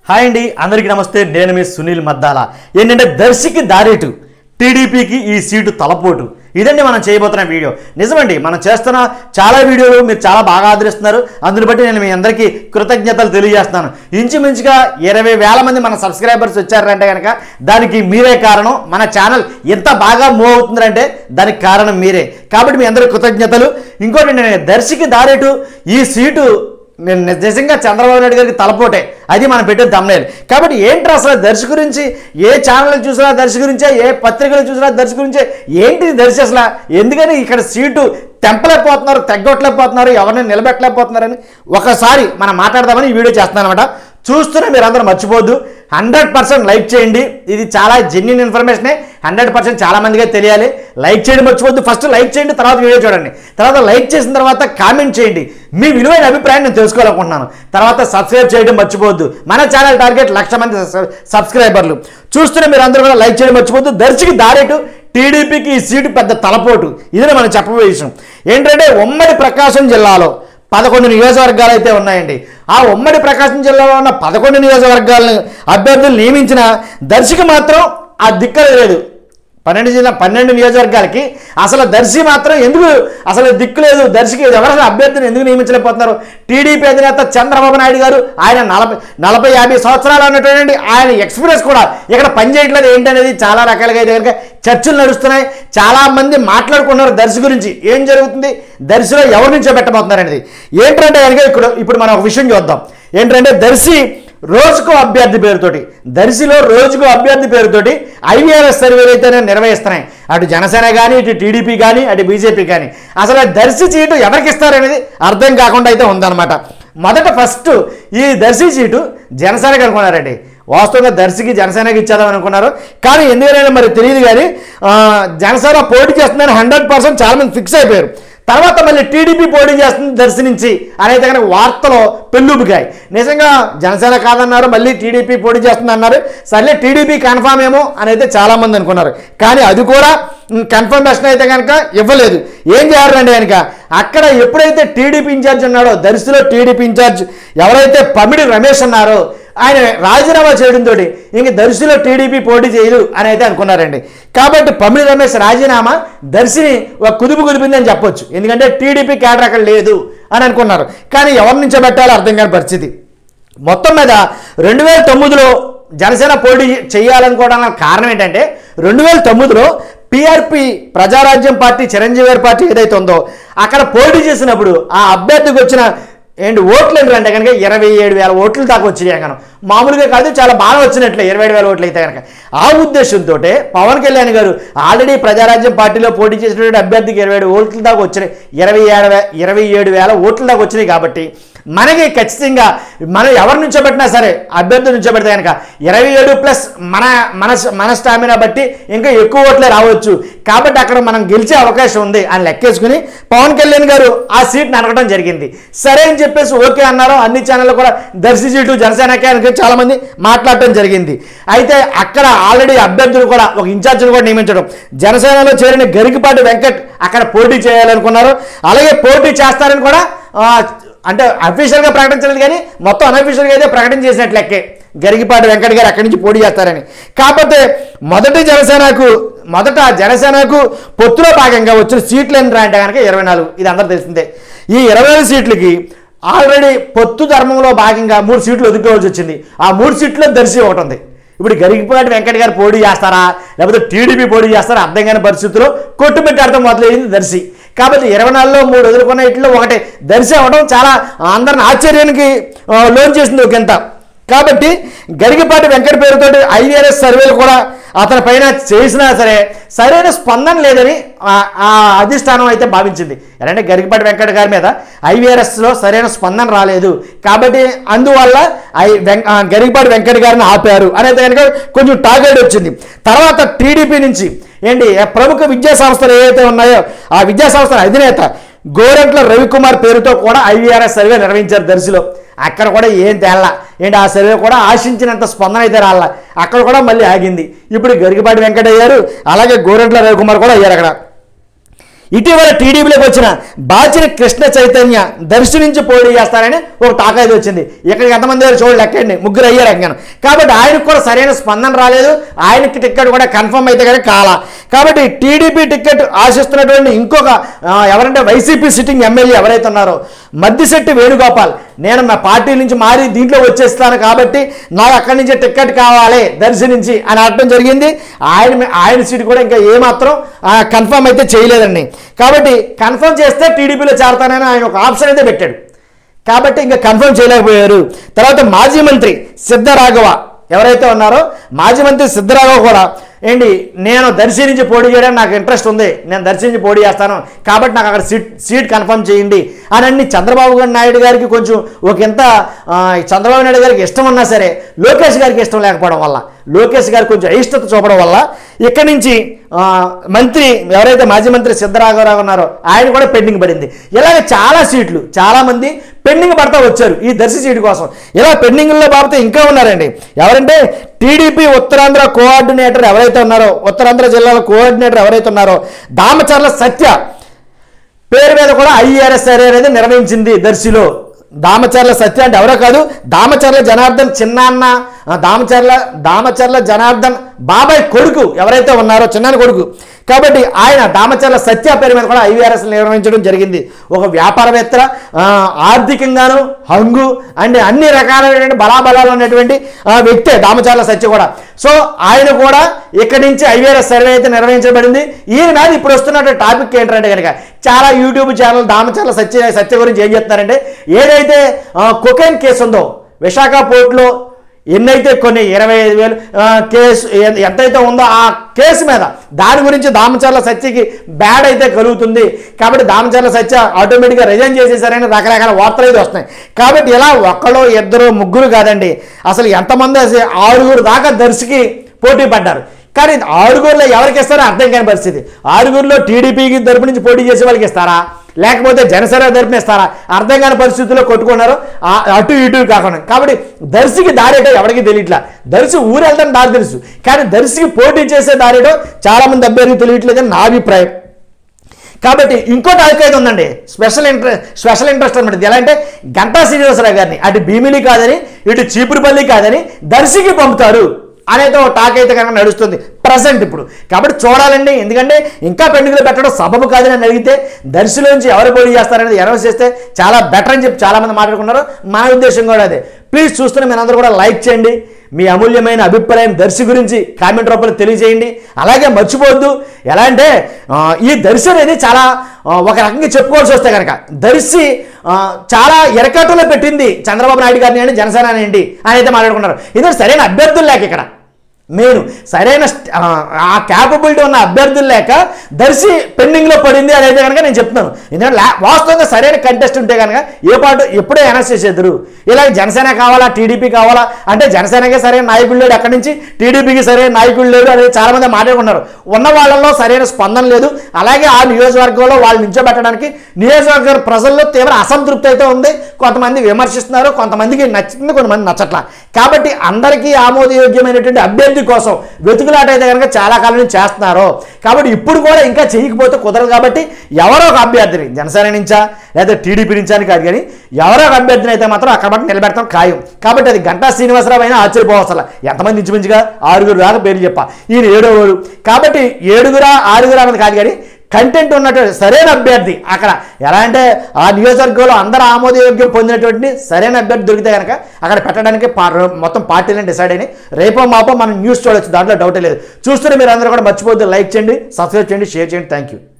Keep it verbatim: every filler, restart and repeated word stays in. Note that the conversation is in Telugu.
హాయ్ అండి, అందరికీ నమస్తే. నేను మీ సునీల్ మద్దాల. ఏంటంటే దర్శికి దారేటు, టీడీపీకి ఈ సీటు తలపోటు, ఇదండి మనం చేయబోతున్న వీడియో. నిజమండి, మనం చేస్తున్న చాలా వీడియోలు మీరు చాలా బాగా ఆదరిస్తున్నారు. అందుని బట్టి నేను మీ అందరికీ కృతజ్ఞతలు తెలియజేస్తున్నాను. ఇంచుమించుగా ఇరవై వేల మంది మన సబ్స్క్రైబర్స్ వచ్చారంటే కనుక దానికి మీరే కారణం. మన ఛానల్ ఎంత బాగా మూవ్ అవుతుందంటే దానికి కారణం మీరే. కాబట్టి మీ అందరికీ కృతజ్ఞతలు. ఇంకోటి, నేను దర్శికి దారేటు ఈ సీటు నేను నిజంగా చంద్రబాబు నాయుడు గారికి తలపోటే, అది మనం పెట్టే థంబ్నెయిల్. కాబట్టి ఏంటి అసలు దర్శి గురించి, ఏ ఛానల్ చూసినా దర్శి గురించే, ఏ పత్రికలు చూసినా దర్శి గురించే, ఏంటి దర్శి అసలు, ఎందుకని ఇక్కడ సీటు తెంపలేకపోతున్నారు, తగ్గొట్టలేకపోతున్నారు, ఎవరిని నిలబెట్టలేకపోతున్నారని ఒకసారి మనం మాట్లాడదామని ఈ వీడియో చేస్తున్నాను అనమాట. చూస్తూనే మీరు అందరూ మర్చిపోద్దు, హండ్రెడ్ పర్సెంట్ లైక్ చేయండి. ఇది చాలా జెన్యున్ ఇన్ఫర్మేషనే, హండ్రెడ్ పర్సెంట్ చాలా మందిగా తెలియాలి. లైక్ చేయడం మర్చిపోద్దు. ఫస్ట్ లైక్ చేయండి, తర్వాత వీడియో చూడండి. తర్వాత లైక్ చేసిన తర్వాత కామెంట్ చేయండి, మీ విలువైన అభిప్రాయం నేను తెలుసుకోవాలనుకుంటున్నాను. తర్వాత సబ్స్క్రైబ్ చేయడం మర్చిపోవద్దు. మన ఛానల్ టార్గెట్ లక్ష మంది సబ్స్క్రైబర్లు. చూస్తూనే మీరు అందరూ కూడా లైక్ చేయడం మర్చిపోవద్దు. దర్శికి దారేటు, టీడీపీకి ఈ సీటు పెద్ద తలపోటు, ఇదే మనం చెప్పబోయే విషయం. ఏంటంటే ఉమ్మడి ప్రకాశం జిల్లాలో పదకొండు నియోజకవర్గాలు అయితే ఉన్నాయండి. ఆ ఉమ్మడి ప్రకాశం జిల్లాలో ఉన్న పదకొండు నియోజకవర్గాలను అభ్యర్థులు నియమించిన దర్శికి మాత్రం ఆ దిక్కు లేదు. పన్నెండు జిల్లా పన్నెండు నియోజకవర్గాలకి అసలు దర్శి మాత్రం ఎందుకు అసలు దిక్కు లేదు. దర్శికి ఎవరైనా అభ్యర్థిని ఎందుకు నియమించలేకపోతున్నారు? టీడీపీ అధినేత చంద్రబాబు నాయుడు గారు, ఆయన నలభై నలభై యాభై సంవత్సరాలు ఉన్నటువంటి ఆయన ఎక్స్పీరియన్స్ కూడా ఇక్కడ పనిచేయట్లేదు ఏంటనేది చాలా రకాలుగా అయితే కనుక చర్చలు నడుస్తున్నాయి. చాలామంది మాట్లాడుకున్నారు దర్శి గురించి. ఏం జరుగుతుంది, దర్శిలో ఎవరి నుంచో పెట్టబోతున్నారు అనేది ఏంటంటే కనుక ఇక్కడ ఇప్పుడు మనం ఒక విషయం చూద్దాం. ఏంటంటే దర్శి రోజుకో అభ్యర్థి పేరుతోటి, దర్శిలో రోజుకో అభ్యర్థి పేరుతోటి ఐవీఆర్ఎస్ సర్వేలు అయితేనే నిర్వహిస్తున్నాయి. అటు జనసేన కానీ, ఇటు టీడీపీ కానీ, అటు బీజేపీ కానీ. అసలు దర్శి సీటు ఎవరికి ఇస్తారనేది అర్థం కాకుండా అయితే ఉందన్నమాట. మొదట ఫస్ట్ ఈ దర్శి సీటు జనసేనకి అనుకున్నారండి. వాస్తవంగా దర్శికి జనసేనకి ఇచ్చేద్దాం అనుకున్నారు. కానీ ఎందుకైనా మరి తెలియదు, కానీ జనసేన పోటీ చేస్తుందని హండ్రెడ్ పర్సెంట్ చాలా మంది ఫిక్స్ అయిపోయారు. తర్వాత మళ్ళీ టీడీపీ పోటీ చేస్తుంది దర్శి నుంచి అనేది కనుక వార్తలో పెళ్ళుబికాయి. నిజంగా జనసేన కాదన్నారు, మళ్ళీ టీడీపీ పోటీ చేస్తుంది అన్నారు. సర్లే టీడీపీ కన్ఫామ్ ఏమో అని అయితే చాలామంది అనుకున్నారు. కానీ అది కూడా కన్ఫర్మేషన్ అయితే కనుక ఇవ్వలేదు. ఏం చేయాలండి కనుక అక్కడ ఎప్పుడైతే టీడీపీ ఇన్ఛార్జ్ ఉన్నాడో, దర్శిలో టీడీపీ ఇన్ఛార్జ్ ఎవరైతే పమిడి రమేష్ ఉన్నారో ఆయన రాజీనామా చేయడంతో ఇంక దర్శిలో టీడీపీ పోటీ చేయదు అని అయితే అనుకున్నారండి. కాబట్టి పమిడి రమేష్ రాజీనామా దర్శిని ఒక కుదుపు కుదిపిందని చెప్పొచ్చు. ఎందుకంటే టీడీపీ క్యాడర్ అక్కడ లేదు అని అనుకున్నారు. కానీ ఎవరి నుంచో పెట్టాలో అర్థం కాని పరిస్థితి. మొత్తం మీద రెండు వేల తొమ్మిదిలో జనసేన పోటీ చేయాలనుకోవడానికి కారణం ఏంటంటే, రెండు వేల తొమ్మిదిలో పీఆర్పీ ప్రజారాజ్యం పార్టీ, చిరంజీవి గారి పార్టీ ఏదైతే ఉందో అక్కడ పోటీ చేసినప్పుడు ఆ అభ్యర్థికి వచ్చిన ఏంటి ఓట్లు ఏంటంటే కనుక ఇరవై ఏడు వేల ఓట్లు దాకా వచ్చినాయి. కనుక మామూలుగా కాదు, చాలా బాగా వచ్చినట్లే ఇరవై ఏడు వేల ఓట్లు అయితే కనుక. ఆ ఉద్దేశంతో పవన్ కళ్యాణ్ గారు ఆల్రెడీ ప్రజారాజ్యం పార్టీలో పోటీ చేసినటువంటి అభ్యర్థికి ఇరవై ఏడు ఓట్ల దాకా వచ్చినాయి, ఇరవై ఏడు ఇరవై ఏడు వేల ఓట్ల దాకా వచ్చినాయి. కాబట్టి మనకి ఖచ్చితంగా మనం ఎవరి నుంచో పెట్టినా సరే, అభ్యర్థి నుంచో పెడితే కనుక ఇరవై ఏడు ప్లస్ మన మన మన స్టామినా బట్టి ఇంకా ఎక్కువ ఓట్లే రావచ్చు. కాబట్టి అక్కడ మనం గెలిచే అవకాశం ఉంది అని లెక్కేసుకుని పవన్ కళ్యాణ్ గారు ఆ సీట్ని అనగడం జరిగింది. సరే అని చెప్పేసి ఓకే అన్నారు. అన్ని ఛానళ్ళు కూడా దర్శి సీటు జనసేనకే అని చాలామంది మాట్లాడటం జరిగింది. అయితే అక్కడ ఆల్రెడీ అభ్యర్థులు కూడా ఒక ఇన్ఛార్జిని కూడా నియమించడం, జనసేనలో చేరిన గరికపాటి వెంకట్ అక్కడ పోటీ చేయాలనుకున్నారు. అలాగే పోటీ చేస్తారని కూడా అంటే అఫీషియల్గా ప్రకటించలేదు, కానీ మొత్తం అన్అఫీషియల్గా అయితే ప్రకటన చేసినట్లెక్కే గరికపాటి వెంకట్ గారు అక్కడి నుంచి పోటీ చేస్తారని. కాకపోతే మొదటి జనసేనకు మొదట జనసేనకు పొత్తులో భాగంగా వచ్చిన సీట్లు ఎంత అంటే కనుక ఇరవై నాలుగు. ఇది అందరూ తెలిసిందే. ఈ ఇరవై నాలుగు సీట్లకి ఆల్రెడీ పొత్తు ధర్మంలో భాగంగా మూడు సీట్లు ఒదుకోవాల్సి వచ్చింది. ఆ మూడు సీట్లో దర్శి ఒకటి ఉంది. ఇప్పుడు గరికపాటి వెంకట్ గారు పోటీ చేస్తారా లేకపోతే టీడీపీ పోటీ చేస్తారా అర్థం కాని పరిస్థితుల్లో కొట్టుమిట్టి అర్థం మొదలైంది దర్శి. కాబట్టి ఇరవై నాలుగులో మూడు వదులుకున్న ఇట్లో ఒకటే దర్శి అవ్వడం చాలా అందరిని ఆశ్చర్యానికి లోన్ చేసింది ఒకంత. కాబట్టి గరికపాటి వెంకట పేరుతో ఐవీఆర్ఎస్ సర్వేలు కూడా అతని పైన చేసినా సరే సరైన స్పందన లేదని ఆ అధిష్టానం అయితే భావించింది. అంటే గరికపాటి వెంకట గారి మీద ఐవీఆర్ఎస్లో సరైన స్పందన రాలేదు. కాబట్టి అందువల్ల ఐ గరికపాటి వెంకట గారిని ఆపారు అనేది కనుక కొంచెం టార్గెట్ వచ్చింది. తర్వాత టీడీపీ నుంచి ఏంటి ప్రముఖ విద్యా సంస్థలు ఏవైతే ఉన్నాయో ఆ విద్యా సంస్థల అధినేత గోరంట్ల రవికుమార్ పేరుతో కూడా ఐవీఆర్ఎస్ సర్వే నిర్వహించారు దర్శిలో. అక్కడ కూడా ఏం తేలా ఏంటి, ఆ సర్వే కూడా ఆశించినంత స్పందన అయితే రాల, అక్కడ కూడా మళ్ళీ ఆగింది. ఇప్పుడు గరికపాటి వెంకట అయ్యారు, అలాగే గోరంట్ల రవికుమార్ కూడా అయ్యారు. అక్కడ ఇటీవల టీడీపీలోకి వచ్చిన బాచిని కృష్ణ చైతన్య దర్శి నుంచి పోటీ చేస్తారని ఒక టాక్ అయితే వచ్చింది. ఇక్కడికి ఎంతమంది గారు చూడండి, లెక్కండి, ముగ్గురు అయ్యారు అంకను. కాబట్టి ఆయనకు కూడా సరైన స్పందన రాలేదు, ఆయనకి టికెట్ కూడా కన్ఫర్మ్ అయితే కానీ కాలా. కాబట్టి టీడీపీ టికెట్ ఆశిస్తున్నటువంటి ఇంకొక ఎవరంటే వైసీపీ సిట్టింగ్ ఎమ్మెల్యే ఎవరైతే ఉన్నారో మద్దిశెట్టి వేణుగోపాల్, నేను మా పార్టీ నుంచి మారి దీంట్లో వచ్చేస్తాను కాబట్టి నాకు అక్కడి నుంచి టికెట్ కావాలి దర్శి నుంచి అని అనడం జరిగింది. ఆయన ఆయన సీటు కూడా ఇంకా ఏమాత్రం కన్ఫర్మ్ అయితే చేయలేదండి. కాబట్టి కన్ఫర్మ్ చేస్తే టీడీపీలో చేరతానని ఆయన ఒక ఆప్షన్ అయితే పెట్టాడు. కాబట్టి ఇంకా కన్ఫర్మ్ చేయలేకపోయారు. తర్వాత మాజీ మంత్రి సిద్ధరాఘవ ఎవరైతే ఉన్నారో మాజీ మంత్రి సిద్ధరాఘవ కూడా ఏంటి నేను దర్శి నుంచి పోటీ చేయడానికి నాకు ఇంట్రెస్ట్ ఉంది, నేను దర్శి నుంచి పోటీ చేస్తాను కాబట్టి నాకు అక్కడ సీట్ సీట్ కన్ఫర్మ్ చేయండి అని అన్ని చంద్రబాబు నాయుడు గారికి కొంచెం ఒక ఎంత చంద్రబాబు నాయుడు గారికి ఇష్టం ఉన్నా సరే లోకేష్ గారికి ఇష్టం లేకపోవడం వల్ల, లోకేష్ గారికి కొంచెం అయిష్టత చూపడం వల్ల ఇక్కడి నుంచి మంత్రి ఎవరైతే మాజీ మంత్రి సిద్ధరాఘవరావు ఉన్నారో ఆయన కూడా పెండింగ్ పడింది. ఇలాగ చాలా సీట్లు చాలామంది పెండింగ్ పడతా వచ్చారు ఈ దర్శి సీటు కోసం. ఇలా పెండింగ్లో బాబుతో ఇంకా ఉన్నారండి. ఎవరంటే టీడీపీ ఉత్తరాంధ్ర కోఆర్డినేటర్ ఎవరైతే ఉన్నారో ఉత్తరాంధ్ర జిల్లాల కోఆర్డినేటర్ ఎవరైతే ఉన్నారో దామచర్ల సత్య పేరు మీద కూడా ఐఆర్ఎస్ అనేది నిర్వహించింది దర్శిలో. దామచర్ల సత్య అంటే ఎవరో కాదు, దామచర్ల జనార్దన్ చిన్నాన్న, దామచర్ల దామచర్ల జనార్దన్ బాబాయ్ కొడుకు ఎవరైతే ఉన్నారో చిన్నాన్న కొడుకు. కాబట్టి ఆయన దామచర్ల సత్య పేరు మీద కూడా ఐవీఆర్ఎస్ నిర్వహించడం జరిగింది. ఒక వ్యాపారవేత్త, ఆర్థికంగాను హంగు అండ్ అన్ని రకాలైనటువంటి బలాబలాలు ఉన్నటువంటి వ్యక్తే దామచర్ల సత్య కూడా. సో ఆయన కూడా ఇక్కడి నుంచి ఐవీఆర్ఎస్ సర్వే అయితే నిర్వహించబడింది. ఈయన మీద ఇప్పుడు వస్తున్నటువంటి టాపిక్ ఏంటంటే కనుక చాలా యూట్యూబ్ ఛానల్ దామచర్ల సత్య సత్య గురించి ఏం చెప్తున్నారంటే ఏదైతే కొకైన్ కేసు ఉందో విశాఖ పోర్టులో ఎన్నైతే కొన్ని ఇరవై ఐదు వేలు కేసు ఎంతైతే ఉందో ఆ కేసు మీద దాని గురించి దామచర్ల సత్యకి బ్యాడ్ అయితే కలుగుతుంది. కాబట్టి దామచర్ల సత్య ఆటోమేటిక్గా రిజైన్ చేసేసారని రకరకాల వార్తలు అయితే వస్తున్నాయి. కాబట్టి ఇలా ఒక్కళ్ళు ఇద్దరు ముగ్గురు కాదండి, అసలు ఎంతమంది ఆరుగురు దాకా దర్శికి పోటీ పడ్డారు. కానీ ఆరుగురులో ఎవరికి ఇస్తారో అర్థం కాని పరిస్థితి. ఆరుగురులో టీడీపీకి తరపు నుంచి పోటీ చేసే వాళ్ళకి ఇస్తారా లేకపోతే జనసేన తరపున ఇస్తారా అర్థం కాని పరిస్థితుల్లో కొట్టుకున్నారు అటు ఇటు కాకుండా. కాబట్టి దర్శికి దారేటో ఎవరికి తెలియట్లా. దర్శి ఊరు వెళ్తాను దారి తెలుసు, కానీ దర్శికి పోటీ చేసే దారేటో చాలామంది అభ్యర్థులు తెలియట్లేదని నా అభిప్రాయం. కాబట్టి ఇంకో టాపిక్ అయితే ఉందండి, స్పెషల్ ఇంట్రెస్ట్ స్పెషల్ ఇంట్రెస్ట్ అనమాట. ఎలా అంటే గంటా శ్రీనివాసరావు గారిని అటు భీమిలి కాదని ఇటు చీపురుపల్లి కాదని దర్శికి పంపుతారు అనేది ఒక టాక్ అయితే కనుక నడుస్తుంది ప్రజెంట్ ఇప్పుడు. కాబట్టి చూడాలండి, ఎందుకంటే ఇంకా పెండింగ్లో పెట్టడం సబబు కాదని అని అడిగితే దర్శిలోంచి ఎవరు పోటీ చేస్తారనేది అనౌన్స్ చేస్తే చాలా బెటర్ అని చెప్పి చాలామంది మాట్లాడుకున్నారు. మా ఉద్దేశం కూడా అదే. ప్లీజ్ చూస్తున్న మీరందరూ కూడా లైక్ చేయండి, మీ అమూల్యమైన అభిప్రాయం దర్శి గురించి కామెంట్ రూపంలో తెలియజేయండి. అలాగే మర్చిపోవద్దు, ఎలా అంటే ఈ దర్శి అనేది చాలా ఒక రకంగా చెప్పుకోవాల్సి వస్తే కనుక దర్శి చాలా ఎరకాటంలో పెట్టింది చంద్రబాబు నాయుడు గారిని అండి జనసేన ఏంటి అని అయితే మాట్లాడుకున్నారు. ఇది సరైన అభ్యర్థులు లేక ఇక్కడ మెయిన్ సరైన ఆ క్యాపబిలిటీ ఉన్న అభ్యర్థులు లేక దర్శి పెండింగ్లో పడింది అని అయితే కనుక నేను చెప్తున్నాను. ఎందుకంటే వాస్తవంగా సరైన కంటెస్ట్ ఉంటే కనుక ఏ పాటు ఎప్పుడే అనౌన్స్ చేసేద్దరు. ఇలా జనసేన కావాలా టీడీపీ కావాలా అంటే జనసేనకే సరైన నాయకుడు లేడు, అక్కడి నుంచి టీడీపీకి సరైన నాయకుడు లేడు అనేది చాలామంది మాట్లాడుకున్నారు. ఉన్న వాళ్ళలో సరైన స్పందన లేదు. అలాగే ఆ నియోజకవర్గంలో వాళ్ళు నిల్చోబెట్టడానికి నియోజకవర్గ ప్రజల్లో తీవ్ర అసంతృప్తి అయితే ఉంది. కొంతమంది విమర్శిస్తున్నారు, కొంతమందికి నచ్చుతుంది, కొంతమంది నచ్చట్లా. కాబట్టి అందరికీ ఆమోదయోగ్యమైనటువంటి అభ్యర్థి కోసం వెతుకులాట అయితే కనుక చాలా కాలం నుంచి చేస్తున్నారు. కాబట్టి ఇప్పుడు కూడా ఇంకా చేయకపోతే కుదరదు. కాబట్టి ఎవరో ఒక అభ్యర్థిని జనసేన నుంచా లేదా టీడీపీ నుంచా అని కాదు, కానీ ఎవరో ఒక అభ్యర్థిని అయితే మాత్రం అక్కడ బట్టి నిలబెడతాం ఖాయం. కాబట్టి అది గంటా శ్రీనివాసరావు అయినా ఆశ్చర్యపోవసల. ఎంతమంది ఇంచుమించుగా ఆరుగురు దాకా పేర్లు చెప్పా, ఈయన ఏడోవాడు. కాబట్టి ఏడుగురా ఆరుగురా అన్నది కాదు, కానీ కంటెంట్ ఉన్నటువంటి సరైన అభ్యర్థి అక్కడ ఎలా అంటే ఆ నియోజకవర్గంలో అందరూ ఆమోదయోగ్యం పొందినటువంటి సరైన అభ్యర్థి దొరికితే కనుక అక్కడ పెట్టడానికి మొత్తం పార్టీలను డిసైడ్ అయినాయి. రేపో మాపో మనం న్యూస్ చూడవచ్చు, దాంట్లో డౌటే లేదు. చూస్తున్న మీరు అందరూ కూడా మర్చిపోద్దు, లైక్ చేయండి, సబ్స్క్రైబ్ చేయండి, షేర్ చేయండి. Thank you.